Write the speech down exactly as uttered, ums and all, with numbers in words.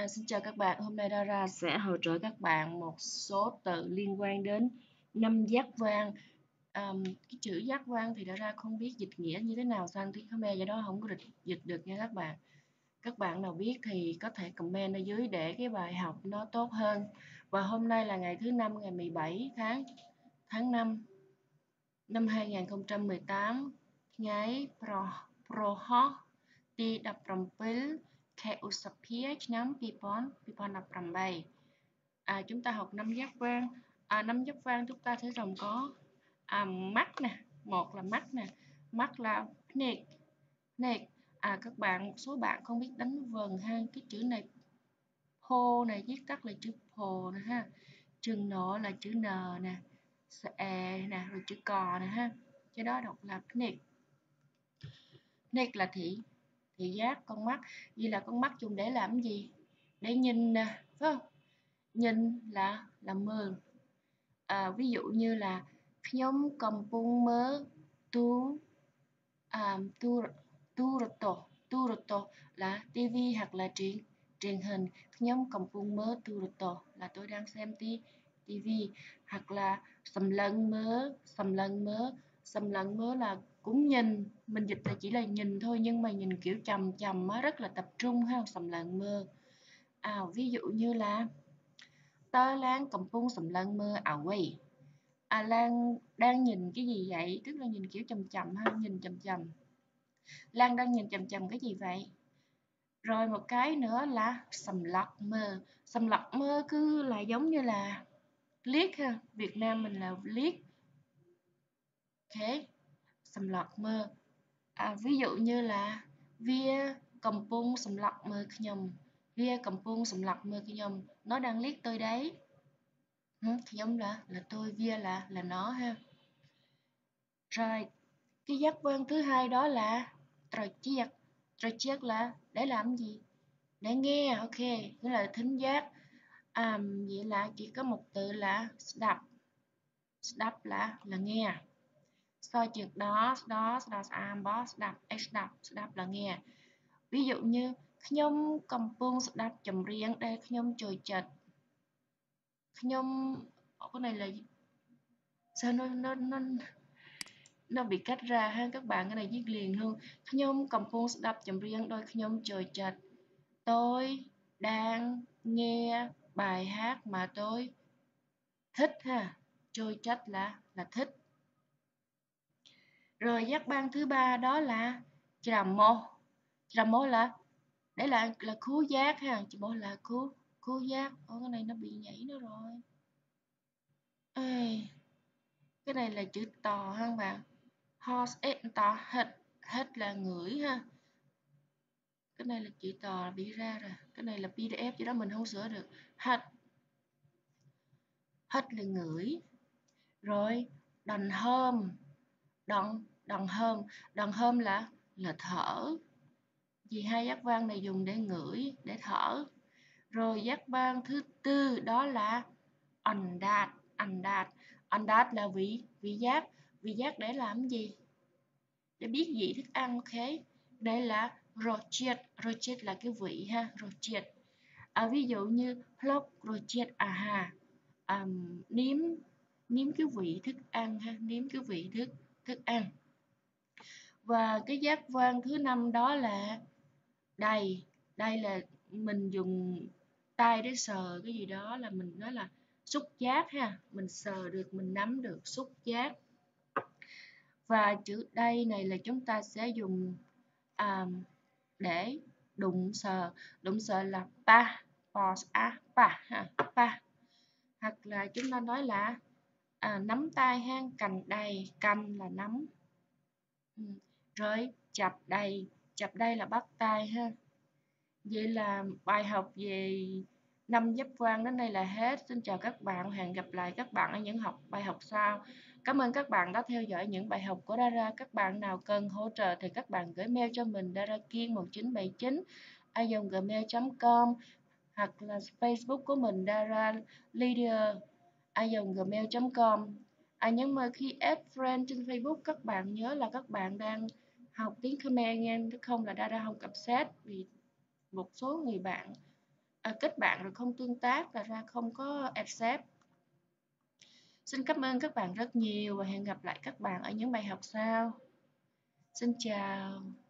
À, xin chào các bạn, hôm nay Dara sẽ hỗ trợ các bạn một số từ liên quan đến năm giác vang. À, cái chữ giác vang thì Dara không biết dịch nghĩa như thế nào sang tiếng Khmer, do đó không có dịch, dịch được nha các bạn. Các bạn nào biết thì có thể comment ở dưới để cái bài học nó tốt hơn. Và hôm nay là ngày thứ năm, ngày mười bảy tháng tháng năm năm hai nghìn không trăm mười tám, ngày Pro Proទីដប់ប្រាំពីរ ខែឧសភា ឆ្នាំពីរពាន់ពីរពាន់ដប់ប្រាំបី. À, chúng ta học năm giác vang. À, năm giác vang chúng ta thấy gồm có à, mắt nè, một là mắt nè, mắt là nệt, nệt. À, các bạn một số bạn không biết đánh vần ha, cái chữ này po này viết tắt là chữ po nè ha, chừng nọ là chữ n nè, e nè, rồi chữ cò nè ha, cái đó đọc là nệt. Nét là thị, thị giác, con mắt. Vì là con mắt dùng để làm gì? Để nhìn nè, phải không? Nhìn là là mường. À, ví dụ như là nhóm cầm bung mớ tu à, tu tu roto, tu roto là tivi hoặc là truyền truyền hình. Nhóm cầm bung mớ tu roto là tôi đang xem tí tivi, hoặc là sầm lân mớ, sầm lân mớ, sầm lân mớ là cũng nhìn, mình dịch là chỉ là nhìn thôi, nhưng mà nhìn kiểu chầm chầm á, rất là tập trung ha, sầm lân mơ. À, ví dụ như là tơ Lan cầm bung sầm lân mơ ảo quỳ. À, Lan đang nhìn cái gì vậy? Tức là nhìn kiểu chầm chầm ha, nhìn chầm chầm. Lan đang nhìn chầm chầm cái gì vậy? Rồi một cái nữa là sầm lật mơ. Sầm lật mơ cứ là giống như là liếc ha, Việt Nam mình là liếc. Ok, sầm lật mơ. À, ví dụ như là Via cầm bung sầm lật mơ nhầm, Via cầm bung sầm lật mơ nhầm, nó đang liếc tôi đấy. Ừ, giống là là tôi, Via là là nó ha. Rồi cái giác vang thứ hai đó là troi chiếc. Troi chiếc là để làm gì? Để nghe, ok, nghĩa là thính giác. À, vậy là chỉ có một từ là đọc. Đọc là là nghe. Soi chừng đó, đó, đó, am, boss, đọc, h đọc, đọc là nghe. Ví dụ nhưខ្ញុំកំពុងស្ដាប់ចម្រៀងដែលខ្ញុំចូលចិត្ត.ខ្ញុំ, cái này là sao nó nó nó nó bị cắt ra ha các bạn, cái này viết liền luôn. ខ្ញុំកំពុងស្ដាប់ចម្រៀងដោយខ្ញុំចូលចិត្ត. Tôi đang nghe bài hát mà tôi thích ha. Chơi chất là là thích. Rồi giác ban thứ ba đó là tramo. Tramo là đấy là là khứu giác ha, tramo là khứu khứu giác. Ồ, cái này nó bị nhảy nữa rồi. Ê, cái này là chữ tò ha các bạn. Horse to hết, hết là ngửi ha. Cái này là chữ tò là bị ra rồi. Cái này là pê đê ép chứ đó mình không sửa được. Hết, hết là ngửi. Rồi đòn hôm, đòn đòn hôm, đòn hôm là là thở. Vì hai giác vang này dùng để ngửi, để thở. Rồi giác vang thứ tư đó là ẩn đạt, ẩn đạt. Ẩn đạt là vị vị giác, vị giác để làm gì? Để biết vị thức ăn, ok. Đây là rochiet, rochiet là cái vị ha, rochiet. À, ví dụ như plop rochiet aha, à, nếm nếm cái vị thức ăn ha, nếm cái vị thức thức ăn. Và cái giác vang thứ năm đó là đây. Đây là mình dùng tay để sờ cái gì đó, là mình nói là xúc giác ha, mình sờ được, mình nắm được, xúc giác. Và chữ đây này là chúng ta sẽ dùng à, để đụng sờ. Đụng sờ là pa, pos a pa ha, pa. Hoặc là chúng ta nói là à, nắm tay ha, cành đầy, cành là nắm. Ừ. Rồi chập đầy, chập đây là bắt tay ha. Vậy là bài học về năm giác vang đến đây là hết. Xin chào các bạn, hẹn gặp lại các bạn ở những học bài học sau. Cảm ơn các bạn đã theo dõi những bài học của Dara. Các bạn nào cần hỗ trợ thì các bạn gửi mail cho mình darakiên một chín bảy chín a còng gmail chấm com, hoặc là Facebook của mình Dara Leader a còng gmail chấm com. À, nhưng mà khi add friend trên Facebook các bạn nhớ là các bạn đang học tiếng Khmer nghe, chứ không là Dara không cập xét, vì một số người bạn à, kết bạn rồi không tương tác là ra không có accept. Xin cảm ơn các bạn rất nhiều và hẹn gặp lại các bạn ở những bài học sau. Xin chào.